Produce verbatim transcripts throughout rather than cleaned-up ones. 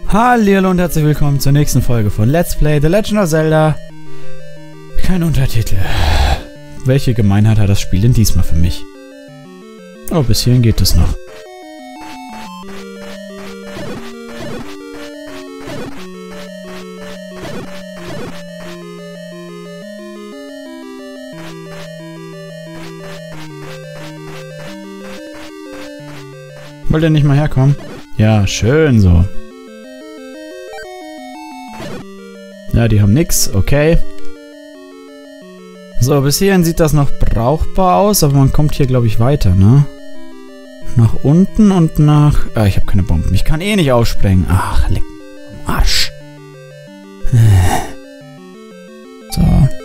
Hallihallo und herzlich willkommen zur nächsten Folge von Let's Play The Legend of Zelda. Kein Untertitel. Welche Gemeinheit hat das Spiel denn diesmal für mich? Oh, bis hierhin geht es noch. Wollt ihr nicht mal herkommen? Ja, schön so. Ja, die haben nix, okay. So, bis hierhin sieht das noch brauchbar aus, aber man kommt hier, glaube ich, weiter, ne? Nach unten und nach... Ah, ich habe keine Bomben. Ich kann eh nicht aufsprengen. Ach, leck mich am Arsch. So.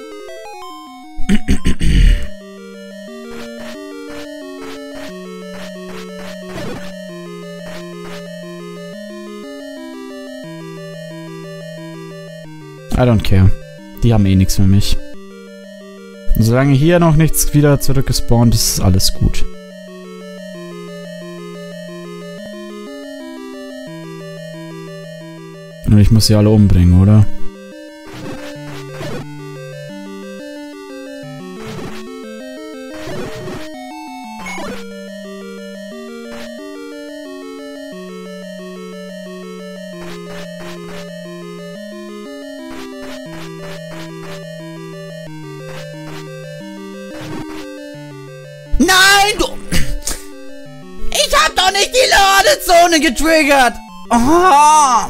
I don't care. Die haben eh nichts für mich. Solange hier noch nichts wieder zurückgespawnt ist, ist alles gut. Und ich muss sie alle umbringen, oder? Nein, du... Ich hab doch nicht die Ladezone getriggert! Oh.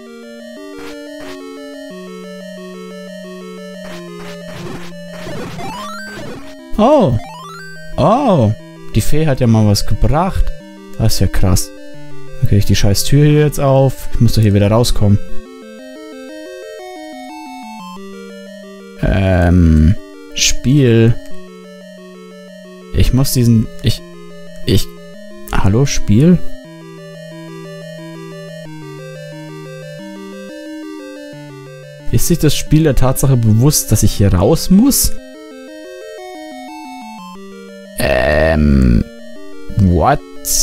Oh. Oh. Die Fee hat ja mal was gebracht. Das ist ja krass. Dann krieg ich die scheiß Tür hier jetzt auf. Ich muss doch hier wieder rauskommen. Ähm... Spiel... Ich muss diesen... Ich... Ich... Hallo, Spiel? Ist sich das Spiel der Tatsache bewusst, dass ich hier raus muss? Ähm... What?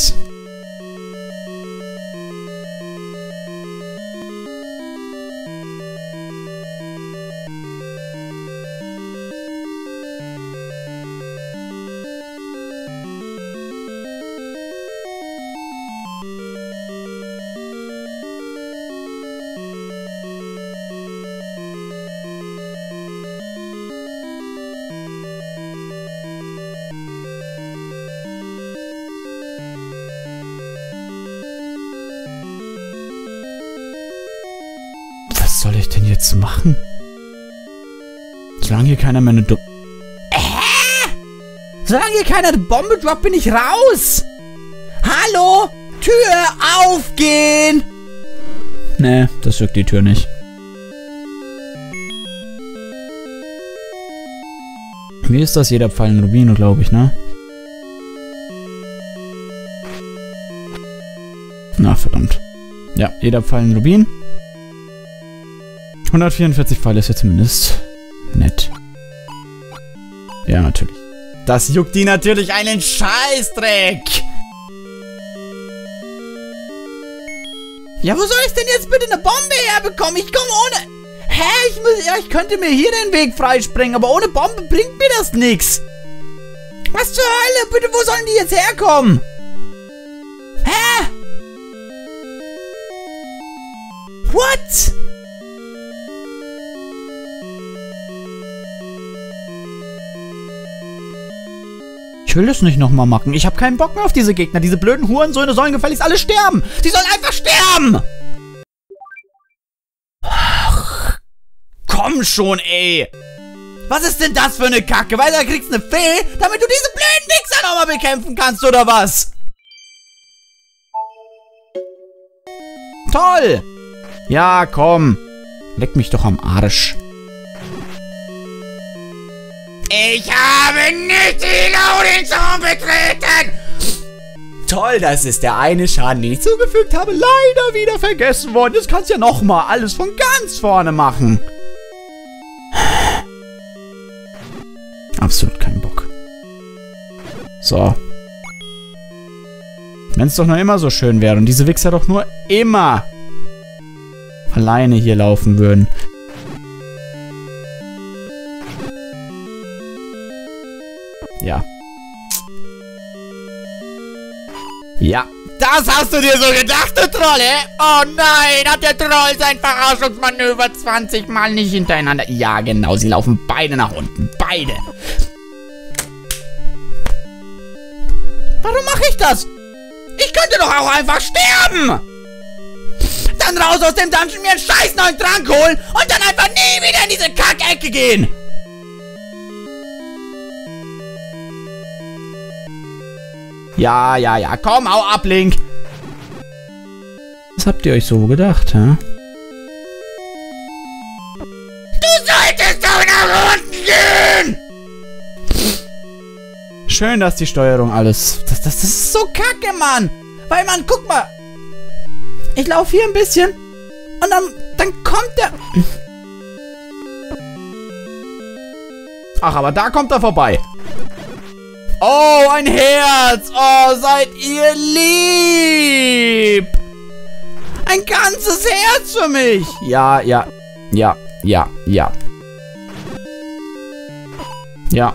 Was soll ich denn jetzt machen? Solange hier keiner meine Du... Hä? Solange hier keiner eine Bombe droppt, bin ich raus! Hallo? Tür aufgehen! Nee, das wirkt die Tür nicht. Wie ist das? Jeder Pfeil ein Rubin, glaube ich, ne? Na, verdammt. Ja, jeder Pfeil ein Rubin. hundertvierundvierzig Pfeile ist ja zumindest nett. Ja, natürlich. Das juckt die natürlich einen Scheißdreck! Ja, wo soll ich denn jetzt bitte eine Bombe herbekommen? Ich komme ohne... Hä? Ich, muss, ja, ich könnte mir hier den Weg freisprengen, aber ohne Bombe bringt mir das nix. Was zur Hölle? Bitte, wo sollen die jetzt herkommen? Hä? What? Ich will das nicht nochmal machen. Ich habe keinen Bock mehr auf diese Gegner. Diese blöden Hurensöhne sollen gefälligst alle sterben. Sie sollen einfach sterben! Ach, komm schon, ey. Was ist denn das für eine Kacke? Weil da kriegst du eine Fee, damit du diese blöden Wichser nochmal bekämpfen kannst, oder was? Toll! Ja, komm. Leck mich doch am Arsch. Ich habe nicht die Loading-Zone betreten! Toll, das ist der eine Schaden, den ich zugefügt habe, leider wieder vergessen worden. Jetzt kannst du ja nochmal alles von ganz vorne machen. Absolut keinen Bock. So. Wenn es doch noch immer so schön wäre und diese Wichser doch nur immer alleine hier laufen würden. Ja. Ja. Das hast du dir so gedacht, du Troll, hä? Oh nein, hat der Troll sein Verarschungsmanöver zwanzig Mal nicht hintereinander. Ja, genau, sie laufen beide nach unten. Beide. Warum mache ich das? Ich könnte doch auch einfach sterben. Dann raus aus dem Dungeon, mir einen scheiß neuen Trank holen und dann einfach nie wieder in diese Kackecke gehen. Ja, ja, ja. Komm, hau ab, Link. Was habt ihr euch so gedacht, hä? Du solltest doch nach unten gehen! Schön, dass die Steuerung alles... Das, das, das ist so kacke, Mann! Weil, Mann, guck mal. Ich laufe hier ein bisschen und dann, dann kommt der... Ach, aber da kommt er vorbei. Oh, ein Herz! Oh, seid ihr lieb! Ein ganzes Herz für mich! Ja, ja, ja, ja, ja. Ja.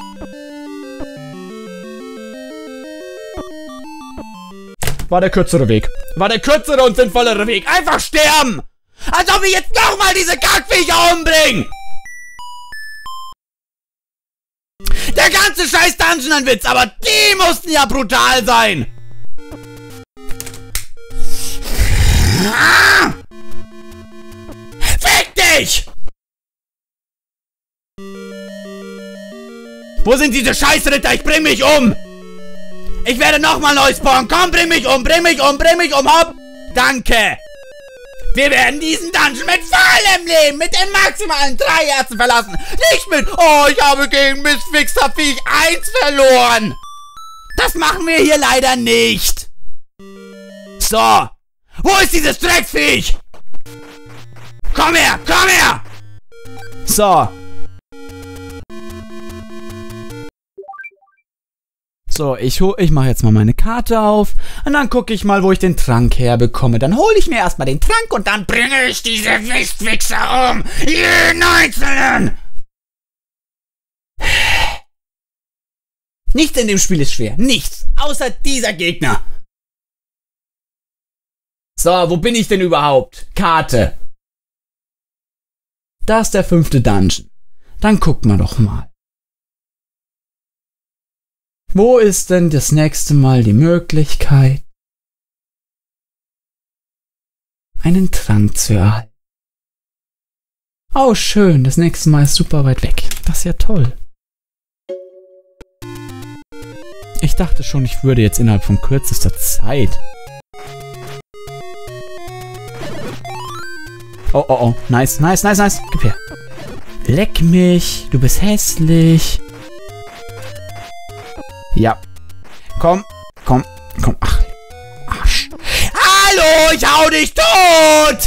War der kürzere Weg. War der kürzere und sinnvollere Weg. Einfach sterben! Als ob ich jetzt nochmal diese Kackviecher umbringe! Der ganze scheiß Dungeon ein Witz, aber die mussten ja brutal sein! Ah! Fick dich! Wo sind diese Scheißritter? Ich bring mich um! Ich werde nochmal neu spawnen! Komm, bring mich um! Bring mich um! Bring mich um! Hopp! Danke! Wir werden diesen Dungeon mit vollem Leben, mit den maximalen drei Herzen verlassen. Nicht mit, oh, ich habe gegen Mistfixer Viech eins verloren. Das machen wir hier leider nicht. So. Wo ist dieses Drecksviech? Komm her, komm her. So. So, ich, ich mache jetzt mal meine Karte auf und dann gucke ich mal, wo ich den Trank herbekomme. Dann hole ich mir erstmal den Trank und dann bringe ich diese Mistwichser um. Jeden einzelnen. Nichts in dem Spiel ist schwer. Nichts. Außer dieser Gegner. So, wo bin ich denn überhaupt? Karte. Da ist der fünfte Dungeon. Dann gucken wir doch mal. Wo ist denn das nächste Mal die Möglichkeit, einen Trank zu erhalten? Oh, schön, das nächste Mal ist super weit weg. Das ist ja toll. Ich dachte schon, ich würde jetzt innerhalb von kürzester Zeit... Oh, oh, oh, nice, nice, nice, nice. Gib her. Leck mich, du bist hässlich. Ja. Komm, komm, komm. Ach, Arsch. Hallo, ich hau dich tot!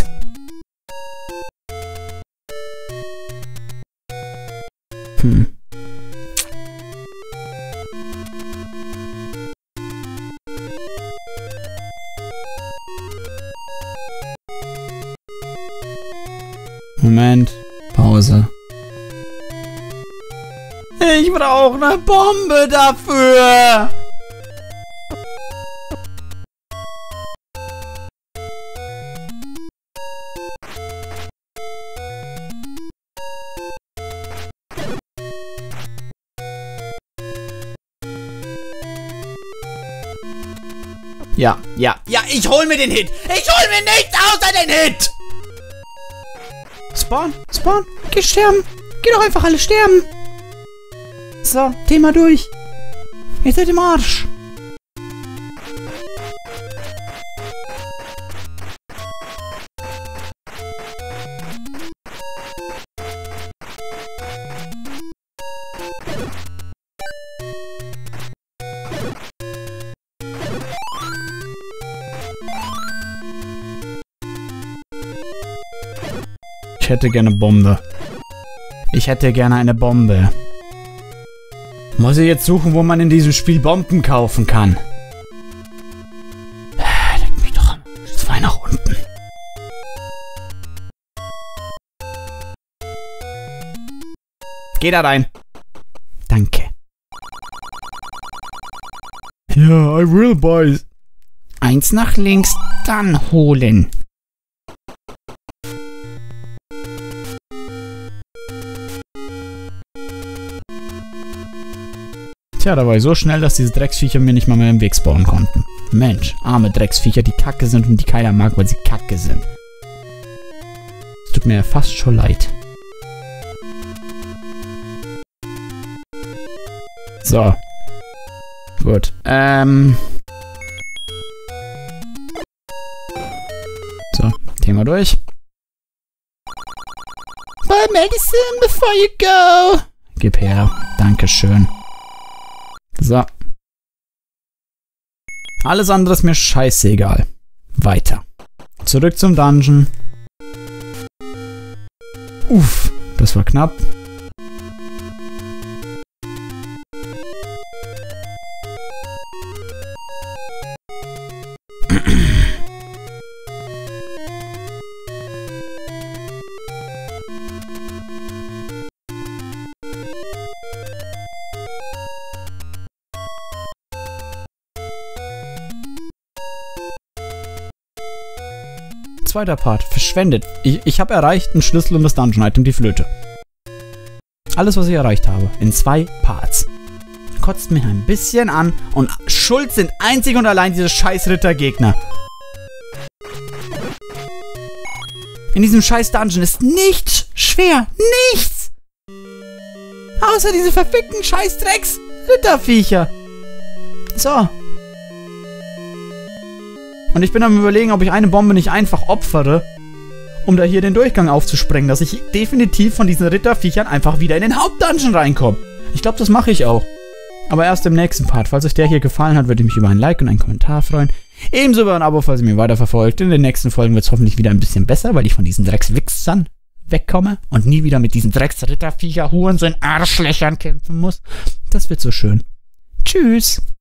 Hm. Moment. Pause. Ich brauche eine Bombe dafür. Ja, ja. Ja, ich hol mir den Hit. Ich hol mir nichts außer den Hit. Spawn, Spawn. Geh sterben. Geh doch einfach alle sterben. So, Thema durch. Ihr seid im Arsch. Ich hätte gerne Bombe. Ich hätte gerne eine Bombe. Muss ich jetzt suchen, wo man in diesem Spiel Bomben kaufen kann? Leck mich doch zwei nach unten. Geh da rein. Danke. Ja, I will, boys. Eins nach links, dann holen. Tja, da war ich so schnell, dass diese Drecksviecher mir nicht mal mehr im Weg spawnen konnten. Mensch, arme Drecksviecher, die kacke sind und die keiner mag, weil sie kacke sind. Es tut mir ja fast schon leid. So. Gut. Ähm. So, Thema durch. Buy medicine before you go. Gib her. Dankeschön. So. Alles andere ist mir scheißegal. Weiter. Zurück zum Dungeon. Uff, das war knapp. Zweiter Part. Verschwendet. Ich, ich habe erreicht einen Schlüssel und das Dungeon-Item, die Flöte. Alles, was ich erreicht habe. In zwei Parts. Kotzt mich ein bisschen an und schuld sind einzig und allein diese scheiß Rittergegner. In diesem scheiß Dungeon ist nichts schwer. Nichts! Außer diese verfickten scheiß Drecks Ritterviecher. So. Und ich bin am Überlegen, ob ich eine Bombe nicht einfach opfere, um da hier den Durchgang aufzusprengen, dass ich definitiv von diesen Ritterviechern einfach wieder in den Hauptdungeon reinkomme. Ich glaube, das mache ich auch. Aber erst im nächsten Part. Falls euch der hier gefallen hat, würde ich mich über ein Like und einen Kommentar freuen. Ebenso über ein Abo, falls ihr mir weiterverfolgt. In den nächsten Folgen wird es hoffentlich wieder ein bisschen besser, weil ich von diesen Dreckswichsern wegkomme und nie wieder mit diesen Drecksritterviecher, Huren, so in Arschlöchern kämpfen muss. Das wird so schön. Tschüss.